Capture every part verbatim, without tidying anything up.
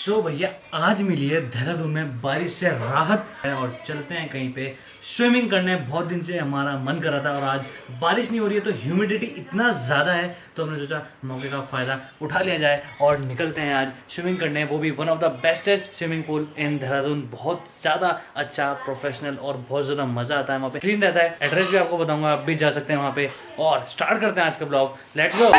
सो so, भैया आज मिली है देहरादून में बारिश से राहत है और चलते हैं कहीं पे स्विमिंग करने। बहुत दिन से हमारा मन कर रहा था और आज बारिश नहीं हो रही है तो ह्यूमिडिटी इतना ज़्यादा है तो हमने सोचा मौके का फ़ायदा उठा लिया जाए और निकलते हैं आज स्विमिंग करने। वो भी one of the bestest swimming pool in Dehradun, बहुत ज़्यादा अच्छा, प्रोफेशनल और बहुत ज़्यादा मज़ा आता है वहाँ पे, क्लीन रहता है। एड्रेस भी आपको बताऊँगा, आप भी जा सकते हैं वहाँ पे। और स्टार्ट करते हैं आज का ब्लॉग, लेट्स गो।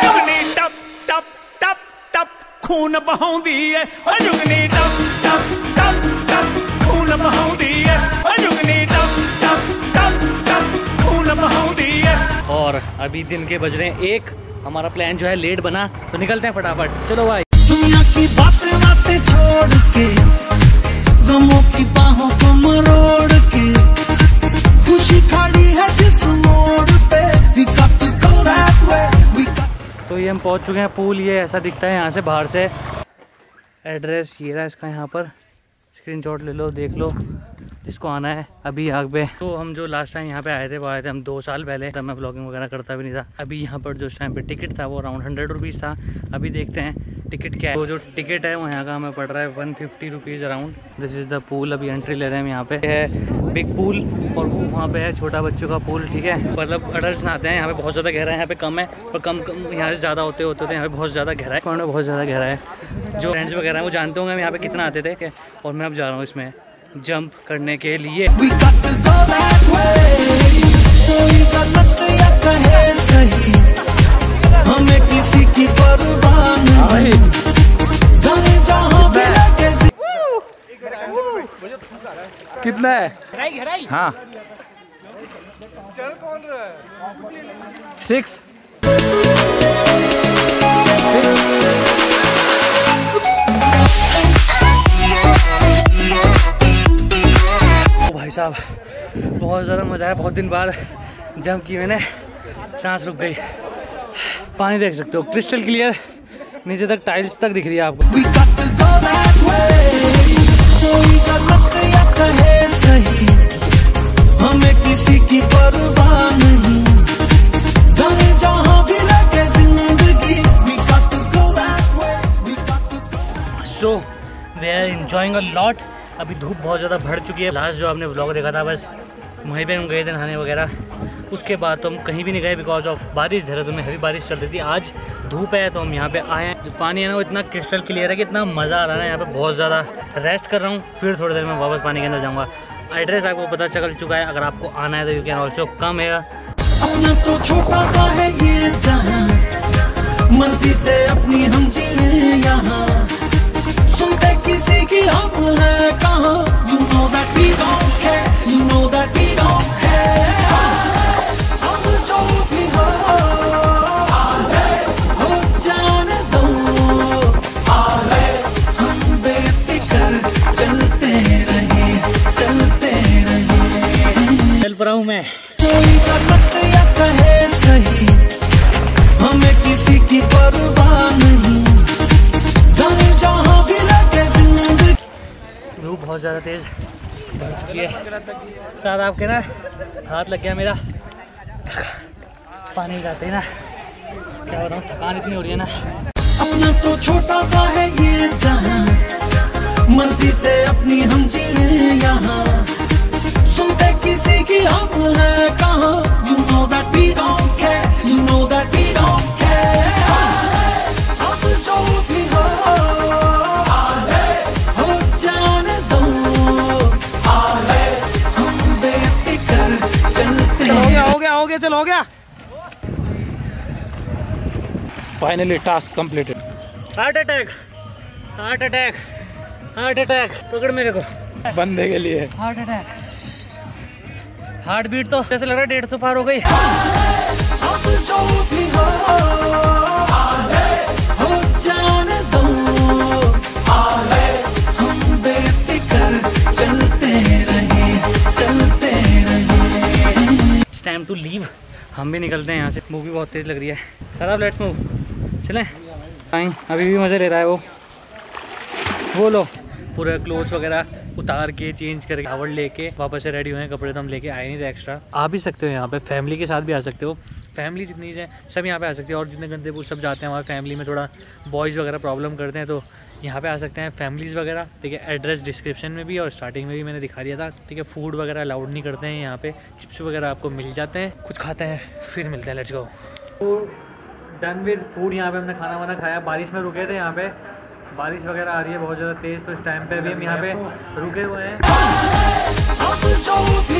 खून बहाउंदी है और जुगनी टप टप टप टप खून बहाउंदी है और जुगनी टप टप टप टप खून बहाउंदी है। और अभी दिन के बज रहे हैं एक, हमारा प्लान जो है लेट बना तो निकलते हैं फटाफट। चलो भाई। दुनिया की बातें बातें छोड़ के, गमों की बाहों को मरोड़ के, खुशी खड़ी है जिस मोड़ पे, we got to go that way, we got। तो ये हम पहुंच चुके हैं पूल, ये ऐसा दिखता है यहाँ से बाहर से। एड्रेस ये रहा इसका, यहाँ पर स्क्रीनशॉट ले लो, देख लो जिसको आना है। अभी यहाँ पे तो हम जो लास्ट टाइम यहाँ पे आए थे वो आए थे हम दो साल पहले, तब मैं ब्लॉगिंग वगैरह करता भी नहीं था। अभी यहाँ पर जो उस टाइम पे टिकट था वो अराउंड हंड्रेड रुपीज़ था। अभी देखते हैं टिकट क्या है। वो जो टिकट है वो यहाँ का हमें पड़ रहा है one fifty rupees around. This is the pool, अभी एंट्री ले रहे हैं हम। यहाँ पे है बिग पूल और वो वहाँ पे है छोटा बच्चों का पूल, ठीक है। मतलब अडल्ट नहाते हैं यहाँ पे, बहुत ज़्यादा गहरा है, यहाँ पे कम है और कम कम यहाँ से ज़्यादा होते होते थे यहाँ पे बहुत ज़्यादा गहरा है, पॉइंट में बहुत ज़्यादा गहरा है। जो फ्रेंड्स वगैरह हैं वो जानते होंगे हम यहाँ पे कितना आते थे। और मैं अब जा रहा हूँ इसमें जंप करने के लिए। हमें किसी की परवाह नहीं, कितना है? घराई घराई हाँ चल कौन रहा है? सिक्स। भाई साहब बहुत ज़्यादा मज़ा आया, बहुत दिन बाद जंप की मैंने, सांस रुक गई। पानी देख सकते हो क्रिस्टल क्लियर, नीचे तक टाइल्स तक दिख रही है आपको। हमें किसी की परवाह नहीं, जहां भी लगे जिंदगी। So we are enjoying a lot. अभी धूप बहुत ज़्यादा बढ़ चुकी है। लास्ट जो आपने व्लॉग देखा था बस वहीं पे हम गए थे नहाने वगैरह, उसके बाद तो हम कहीं भी नहीं गए बिकॉज ऑफ बारिश। देहरादून में हैवी बारिश चल रही थी, आज धूप है तो हम यहाँ पे आए हैं। जो पानी है ना वो इतना क्रिस्टल क्लियर है कि इतना मज़ा आ रहा है ना यहाँ पे, बहुत ज़्यादा। रेस्ट कर रहा हूँ, फिर थोड़ी देर में वापस पानी के अंदर जाऊँगा। एड्रेस आपको पता चल चुका है, अगर आपको आना है तो यू कैन ऑल्सो कम है। अपना तो छोटा सा है ये जहां, मर्जी से अपनी हम जिए यहाँ, सुनते किसी की हम है कहाँ। You know that we don't care, you know that we don't care। हम जो भी हो, हो जाने दो, हम बेफिक्र चलते रहे, चलते रहे। चल पड़ा हूँ मैं। कोई गलत या कहे सही, हमें किसी की परवाह नहीं, जहाँ भी लगे जिंदगी। धूप बहुत ज़्यादा तेज़ बढ़ चुकी है, साथ आपके ना हाथ लग गया मेरा। पानी जाते ही ना क्या बताऊँ, थकान इतनी हो रही है ना। अपना तो छोटा सा है ये जहां, मर्जी से अपनी हम जिए यहाँ, सुनते किसी की हम है कहाँ। You know that we don't care, you know that we don't care। अब जो भी हो, हो जाने दो, हम बेफिक्र चलते हैं। हो गया हो गया चलो हो गया। Finally task completed. Heart attack, heart attack, heart attack, पकड़ मेरे को। बंदे के लिए हार्ट अटैक, हार्ट बीट तो जैसे लग रहा है डेढ़ सौ पार हो गई। अब जो भी हो, हो जाने दो, हम बेफिक्र चलते रहे, चलते रहे। इट्स टाइम टू लीव, हम भी निकलते हैं यहाँ से। मूवी बहुत तेज़ लग रही है। सर आप लेट्स मूव, चलें। टाइम अभी भी मज़े ले रहा है वो वो लो पूरा क्लोथ्स वगैरह उतार के चेंज करके कावड़ लेके वापस से रेडी हुए। कपड़े तो हम लेके आए नहीं थे एक्स्ट्रा। आ भी सकते हो यहाँ पे, फैमिली के साथ भी आ सकते हो। फैमिली जितनी है सब यहाँ पे आ सकती है और जितने गंदे पुल सब जाते हैं वहाँ फैमिली में थोड़ा बॉयज़ वगैरह प्रॉब्लम करते हैं तो यहाँ पे आ सकते हैं फैमिलीज़ वगैरह, ठीक है। एड्रेस डिस्क्रिप्शन में भी और स्टार्टिंग में भी मैंने दिखा दिया था, ठीक है। फूड वगैरह अलाउड नहीं करते हैं यहाँ पे, चिप्स वगैरह आपको मिल जाते हैं। कुछ खाते हैं फिर मिलते हैं, लेट्स गो। तो डन विद फूड। यहाँ पे हमने खाना वाना खाया, बारिश में रुके थे। यहाँ पे बारिश वगैरह आ रही है बहुत ज़्यादा तेज़, तो इस टाइम पे भी हम यहाँ पे रुके हुए हैं।